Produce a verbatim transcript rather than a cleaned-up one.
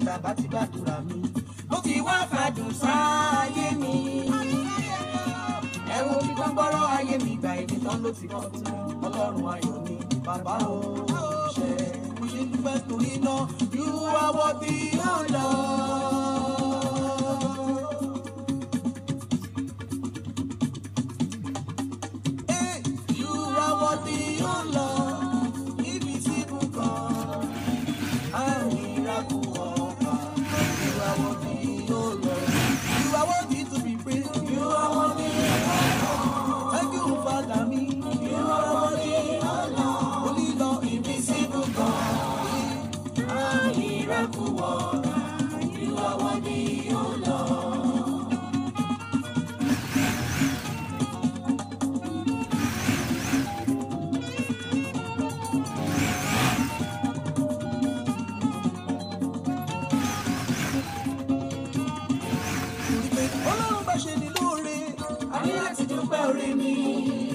bàbá ti gbàdúrà mi ló ti wá fàdùn sáyé mi. Ẹ wo bí gbọ́ngbọ́rọ́ ayé mi gbà èdè tán ló ti kọ́ tún ọlọ́run ayọ̀ mi bàbá o ṣe mo ṣe dúpẹ́ torí náà you are worthy o Lord. Hey, you are worthy o Lord, invisible God, and miracle worker. You are worthy o Lord, you are worthy to be praised. You are worthy o Lord, thank you Father me. You are worthy o Lord, holy Lord, invisible God, and miracle worker. You are worthy o Lord. Ọlọ́run bá ṣe ní lóore, a ní láti dúpẹ́ oore mi.